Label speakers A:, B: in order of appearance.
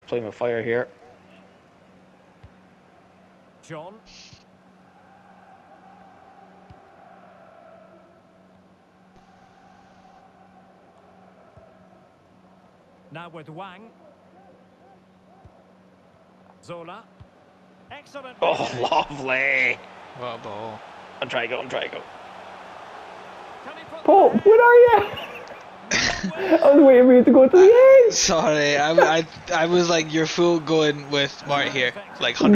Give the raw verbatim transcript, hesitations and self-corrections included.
A: playing with fire here.
B: John. Now with Wang. Zola. Excellent.
A: Oh, lovely.
C: What a ball.
A: I'm trying to go, I'm trying to go.
D: Paul, where are you? I was waiting for you to go to the end.
C: Sorry, I, I, I was like your fool going with Mart here, like one hundred.